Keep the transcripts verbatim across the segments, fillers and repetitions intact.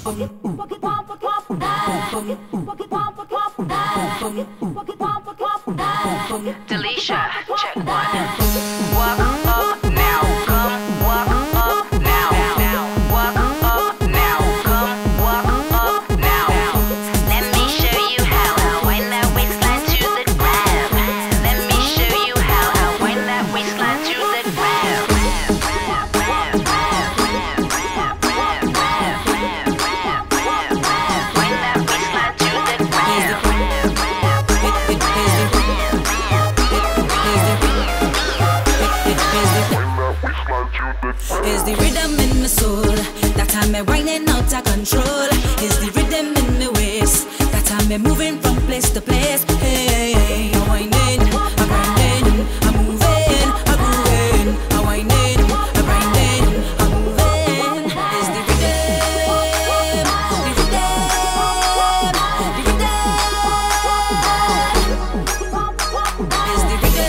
Delisha, check one. Walk up now, come walk up now. Walk up now, come walk up now. Let me show you how I wind that waistline to the ground. Let me show you how I wind that waistline to the ground. Wind that waistline to the ground. Is the rhythm in my soul that I'm a whining out of control? Is the rhythm in my waist that I'm a moving from place to place? Hey, hey, I'm whining, I'm grinding, I'm moving, I'm grooving, I'm whining, I'm grinding, I'm moving. Is the rhythm, the rhythm, the rhythm? Is the rhythm?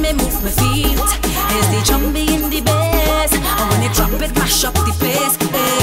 Mash up the place.